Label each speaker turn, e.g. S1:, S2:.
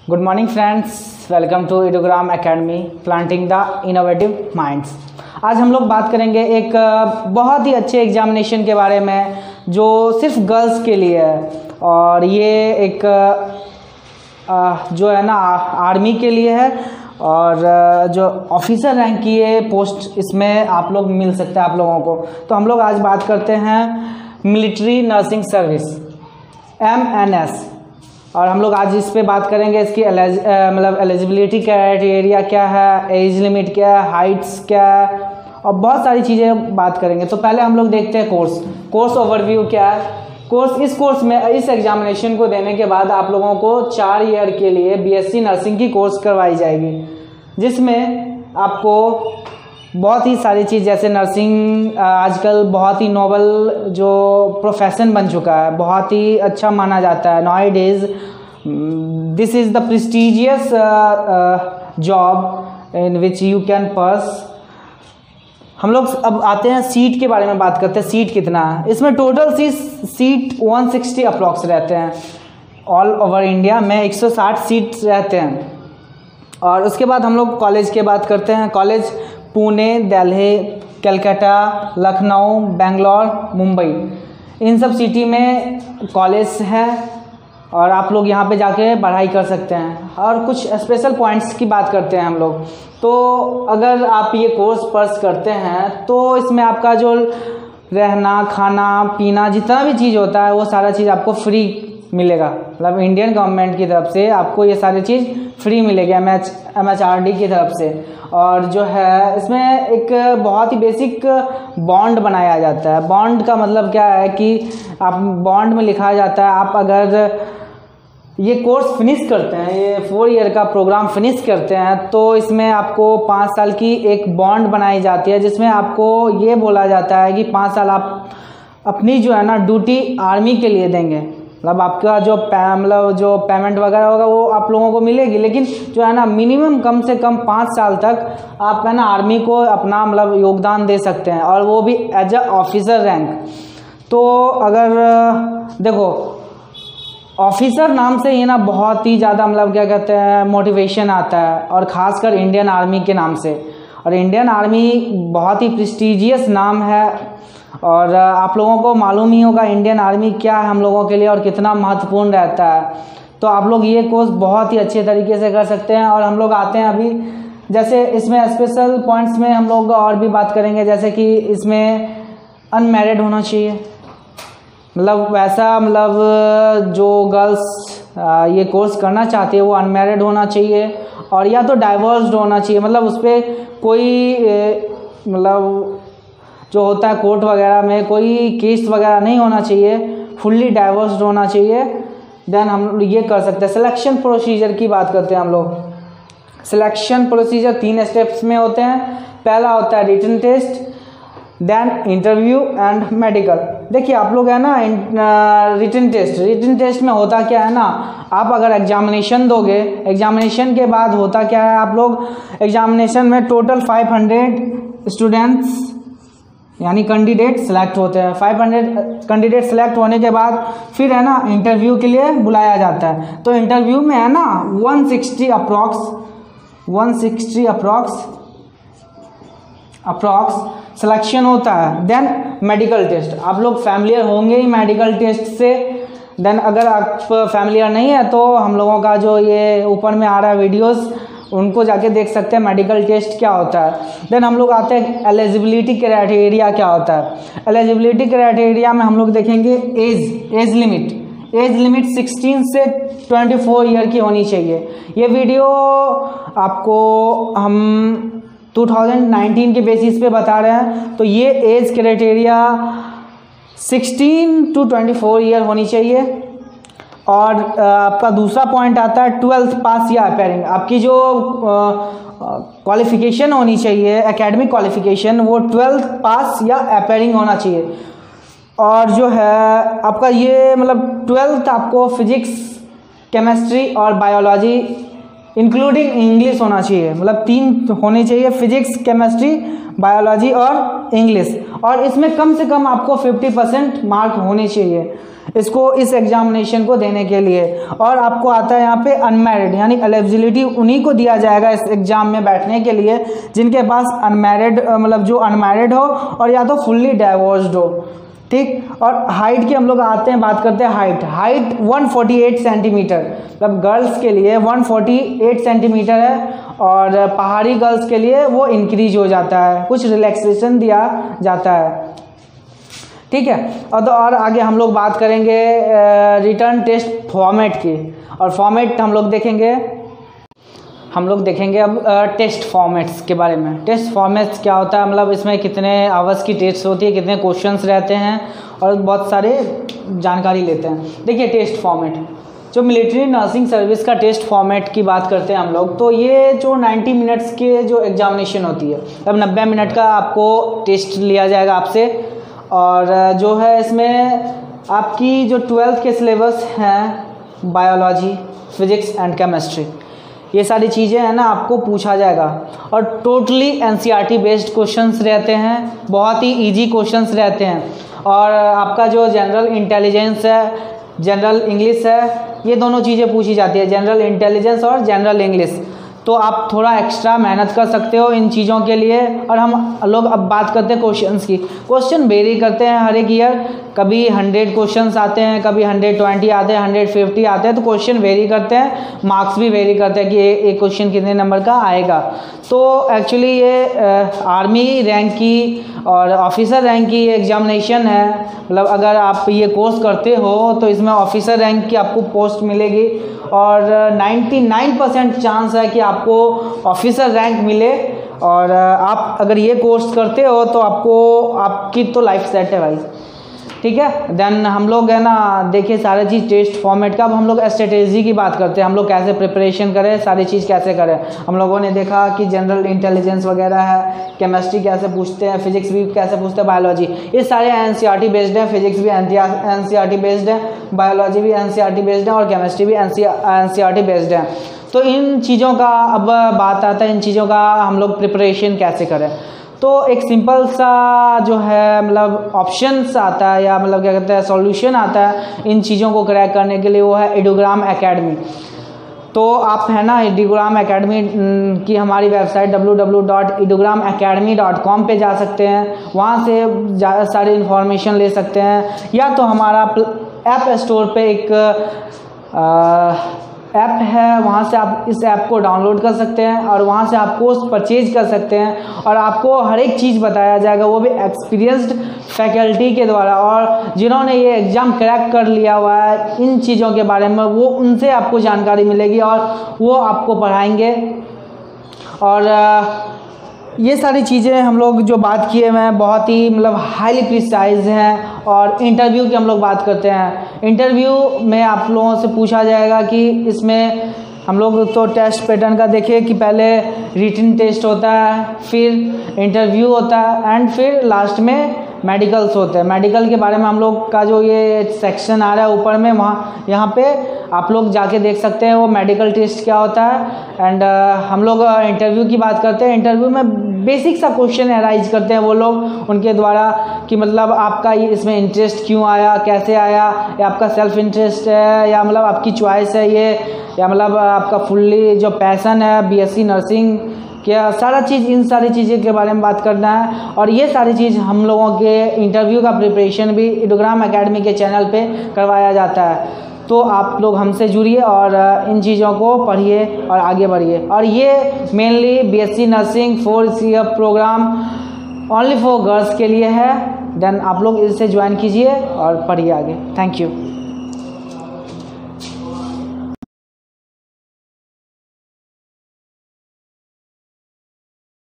S1: Good morning friends, welcome to Adogram academy planting the innovative minds. आज हम लोग बात करेंगे एक बहुत ही अच्छे एग्जामिनेशन के बारे में जो सिर्फ गर्ल्स के लिए है। और ये एक जो है ना आर्मी के लिए है और जो ऑफिसर रैंक की ये पोस्ट इसमें आप लोग मिल सकते हैं आप लोगों को। तो हम लोग आज बात करते हैं मिलिट्री नर्सिंग सर्विस MNS। और हम लोग आज इस पे बात करेंगे इसकी मतलब एलिजिबिलिटी क्राइटेरिया क्या है, एज लिमिट क्या है, हाइट्स क्या है और बहुत सारी चीज़ें बात करेंगे। तो पहले हम लोग देखते हैं कोर्स ओवरव्यू क्या है। इस कोर्स में इस एग्जामिनेशन को देने के बाद आप लोगों को 4 ईयर के लिए BSc नर्सिंग की कोर्स करवाई जाएगी, जिसमें आपको बहुत ही सारी चीज़ जैसे नर्सिंग आजकल बहुत ही नोबल जो प्रोफेशन बन चुका है, बहुत ही अच्छा माना जाता है। Nowadays this is the prestigious job in which you can pursue. हम लोग अब आते हैं सीट के बारे में बात करते हैं। सीट कितना है इसमें? टोटल सीट 160 अप्रॉक्स रहते हैं। ऑल ओवर इंडिया में 160 सीट रहते हैं। और उसके बाद हम लोग कॉलेज की बात करते हैं। कॉलेज पुणे, दिल्ली, कलकत्ता, लखनऊ, बेंगलोर, मुंबई, इन सब सिटी में कॉलेज है और आप लोग यहाँ पे जाके पढ़ाई कर सकते हैं। और कुछ स्पेशल पॉइंट्स की बात करते हैं हम लोग। तो अगर आप ये कोर्स पर्स करते हैं तो इसमें आपका जो रहना, खाना, पीना, जितना भी चीज़ होता है वो सारा चीज़ आपको फ्री मिलेगा। मतलब इंडियन गवर्नमेंट की तरफ से आपको ये सारी चीज़ फ्री मिलेगी MHRD की तरफ से। और जो है इसमें एक बहुत ही बेसिक बॉन्ड बनाया जाता है। बॉन्ड का मतलब क्या है कि आप बॉन्ड में लिखा जाता है आप अगर ये कोर्स फिनिश करते हैं, ये 4 ईयर का प्रोग्राम फिनिश करते हैं तो इसमें आपको 5 साल की एक बॉन्ड बनाई जाती है, जिसमें आपको ये बोला जाता है कि 5 साल आप अपनी जो है ना ड्यूटी आर्मी के लिए देंगे। मतलब आपका जो जो पेमेंट वगैरह होगा वो आप लोगों को मिलेगी, लेकिन जो है ना मिनिमम कम से कम 5 साल तक आप है ना आर्मी को अपना मतलब योगदान दे सकते हैं, और वो भी एज अ ऑफिसर रैंक। तो अगर देखो ऑफिसर नाम से ये ना बहुत ही ज़्यादा मतलब क्या कहते हैं मोटिवेशन आता है, और ख़ासकर इंडियन आर्मी के नाम से। और इंडियन आर्मी बहुत ही प्रेस्टिजियस नाम है और आप लोगों को मालूम ही होगा इंडियन आर्मी क्या है हम लोगों के लिए और कितना महत्वपूर्ण रहता है। तो आप लोग ये कोर्स बहुत ही अच्छे तरीके से कर सकते हैं। और हम लोग आते हैं अभी जैसे इसमें स्पेशल पॉइंट्स में हम लोग और भी बात करेंगे, जैसे कि इसमें अनमैरिड होना चाहिए। मतलब वैसा मतलब जो गर्ल्स ये कोर्स करना चाहती है वो अनमैरिड होना चाहिए, और या तो डाइवोर्स्ड होना चाहिए। मतलब उस पर कोई मतलब जो होता है कोर्ट वगैरह में कोई केस वगैरह नहीं होना चाहिए, फुल्ली डाइवोर्स्ड होना चाहिए। देन हम ये कर सकते हैं। सिलेक्शन प्रोसीजर की बात करते हैं हम लोग। सिलेक्शन प्रोसीजर 3 स्टेप्स में होते हैं। पहला होता है written test, then interview and medical. देखिए आप लोग है ना रिटन टेस्ट में होता क्या है ना, आप अगर एग्जामिनेशन दोगे, एग्जामिनेशन के बाद होता क्या है, आप लोग एग्जामिनेशन में टोटल 500 स्टूडेंट्स यानी कैंडिडेट सेलेक्ट होते हैं। 500 कैंडिडेट सेलेक्ट होने के बाद फिर है ना इंटरव्यू के लिए बुलाया जाता है। तो इंटरव्यू में है ना 160 अप्रॉक्स सिलेक्शन होता है। देन मेडिकल टेस्ट, आप लोग फैमिलियर होंगे ही मेडिकल टेस्ट से। देन अगर आप फैमिलियर नहीं है तो हम लोगों का जो ये ऊपर में आ रहा है वीडियोस उनको जाके देख सकते हैं मेडिकल टेस्ट क्या होता है। देन हम लोग आते हैं एलिजिबिलिटी क्राइटेरिया क्या होता है। एलिजिबिलिटी क्राइटेरिया में हम लोग देखेंगे एज लिमिट 16 से 24 ईयर की होनी चाहिए। ये वीडियो आपको हम 2019 के बेसिस पे बता रहे हैं। तो ये एज क्राइटेरिया 16 to 24 ईयर होनी चाहिए। और आपका दूसरा पॉइंट आता है 12th पास या अपेयरिंग। आपकी जो क्वालिफिकेशन होनी चाहिए एकेडमिक क्वालिफिकेशन वो 12th पास या अपेयरिंग होना चाहिए। और जो है आपका ये मतलब 12th आपको फिजिक्स, केमिस्ट्री और बायोलॉजी इंक्लूडिंग इंग्लिश होना चाहिए, मतलब 3 होने चाहिए, फिजिक्स, केमिस्ट्री, बायोलॉजी और इंग्लिश। और इसमें कम से कम आपको 50% मार्क होने चाहिए इसको, इस एग्जामिनेशन को देने के लिए। और आपको आता है यहाँ पे अनमैरिड, यानी एलिजिबिलिटी उन्हीं को दिया जाएगा इस एग्जाम में बैठने के लिए जिनके पास अनमैरिड, मतलब जो अनमैरिड हो और या तो फुल्ली डाइवोर्स्ड हो, ठीक। और हाइट की हम लोग आते हैं, बात करते हैं हाइट 148 सेंटीमीटर, मतलब गर्ल्स के लिए 148 सेंटीमीटर है, और पहाड़ी गर्ल्स के लिए वो इंक्रीज हो जाता है, कुछ रिलैक्सेशन दिया जाता है, ठीक है। और आगे हम लोग बात करेंगे रिटर्न टेस्ट फॉर्मेट की, और फॉर्मेट हम लोग देखेंगे अब टेस्ट फॉर्मेट्स के बारे में। टेस्ट फॉर्मेट्स क्या होता है, मतलब इसमें कितने आवर्स की टेस्ट होती है, कितने क्वेश्चंस रहते हैं, और बहुत सारे जानकारी लेते हैं। देखिए टेस्ट फॉर्मेट, जो मिलिट्री नर्सिंग सर्विस का टेस्ट फॉर्मेट की बात करते हैं हम लोग, तो ये जो 90 मिनट्स के जो एग्जामिनेशन होती है, अब 90 मिनट का आपको टेस्ट लिया जाएगा आपसे, और जो है इसमें आपकी जो 12th के सिलेबस हैं, बायोलॉजी, फिजिक्स एंड केमिस्ट्री, ये सारी चीज़ें हैं ना आपको पूछा जाएगा। और टोटली एनसीईआरटी बेस्ड क्वेश्चंस रहते हैं, बहुत ही इजी क्वेश्चंस रहते हैं। और आपका जो जनरल इंटेलिजेंस है, जनरल इंग्लिश है, ये दोनों चीज़ें पूछी जाती है, जनरल इंटेलिजेंस और जनरल इंग्लिश। तो आप थोड़ा एक्स्ट्रा मेहनत कर सकते हो इन चीज़ों के लिए। और हम लोग अब बात करते हैं क्वेश्चंस की। क्वेश्चन वेरी करते हैं हर एक ईयर, कभी 100 क्वेश्चंस आते हैं, कभी 120 आते हैं, 150 आते हैं, तो क्वेश्चन वेरी करते हैं, मार्क्स भी वेरी करते हैं कि एक क्वेश्चन कितने नंबर का आएगा। तो एक्चुअली ये आर्मी रैंक की और ऑफिसर रैंक की एग्जामिनेशन है, मतलब अगर आप ये कोर्स करते हो तो इसमें ऑफिसर रैंक की आपको पोस्ट मिलेगी, और 99% चांस है कि आपको ऑफिसर रैंक मिले। और आप अगर ये कोर्स करते हो तो आपकी तो लाइफ सेट है भाई, ठीक है। देन हम लोग है ना देखिए सारी चीज़ टेस्ट फॉर्मेट का। अब हम लोग स्ट्रेटेजी की बात करते हैं, हम लोग कैसे प्रिपरेशन करें, सारी चीज़ कैसे करें। हम लोगों ने देखा कि जनरल इंटेलिजेंस वगैरह है, केमिस्ट्री कैसे पूछते हैं, फिजिक्स भी कैसे पूछते हैं, बायोलॉजी, ये सारे एनसीईआरटी बेस्ड हैं। फिजिक्स भी एनसीईआरटी बेस्ड है, बायोलॉजी भी एनसीईआरटी बेस्ड है, और केमिस्ट्री भी एनसीईआरटी बेस्ड है। तो इन चीज़ों का अब बात आता है, इन चीज़ों का हम लोग प्रिपरेशन कैसे करें। तो एक सिंपल सा जो है मतलब ऑप्शंस आता है, या मतलब क्या कहते हैं सॉल्यूशन आता है इन चीज़ों को क्रैक करने के लिए, वो है एडुग्राम एकेडमी। तो आप है ना एडुग्राम एकेडमी की हमारी वेबसाइट www.edugramacademy.com पे जा सकते हैं, वहाँ से ज़्यादा सारी इन्फॉर्मेशन ले सकते हैं। या तो हमारा ऐप स्टोर पे एक ऐप है, वहाँ से आप इस ऐप को डाउनलोड कर सकते हैं, और वहाँ से आप कोर्स परचेज कर सकते हैं, और आपको हर एक चीज़ बताया जाएगा, वो भी एक्सपीरियंस्ड फैकल्टी के द्वारा, और जिन्होंने ये एग्ज़ाम क्रैक कर लिया हुआ है इन चीज़ों के बारे में, वो उनसे आपको जानकारी मिलेगी और वो आपको पढ़ाएंगे। और ये सारी चीज़ें हम लोग जो बात किए हैं बहुत ही मतलब हाईली प्रिसाइज हैं। और इंटरव्यू की हम लोग बात करते हैं, इंटरव्यू में आप लोगों से पूछा जाएगा कि इसमें हम लोग तो टेस्ट पैटर्न का देखिए कि पहले रिटन टेस्ट होता है, फिर इंटरव्यू होता है, एंड फिर लास्ट में मेडिकल्स होते हैं। मेडिकल के बारे में हम लोग का जो ये सेक्शन आ रहा है ऊपर में, वहाँ यहाँ पे आप लोग जाके देख सकते हैं वो मेडिकल टेस्ट क्या होता है। एंड हम लोग इंटरव्यू की बात करते हैं, इंटरव्यू में बेसिक सा क्वेश्चन अराइज करते हैं वो लोग उनके द्वारा कि मतलब आपका इसमें इंटरेस्ट क्यों आया, कैसे आया, या आपका सेल्फ इंटरेस्ट है, या मतलब आपकी चॉइस है ये, या मतलब आपका फुल्ली जो पैसन है बीएससी नर्सिंग क्या, सारा चीज़ इन सारी चीज़ों के बारे में बात करना है। और ये सारी चीज़ हम लोगों के इंटरव्यू का प्रिपरेशन भी एडुग्राम एकेडमी के चैनल पे करवाया जाता है। तो आप लोग हमसे जुड़िए और इन चीज़ों को पढ़िए और आगे बढ़िए। और ये mainly BSc nursing 4 year programme only for girls के लिए है। देन आप लोग इसे ज्वाइन कीजिए और पढ़िए आगे। Thank you.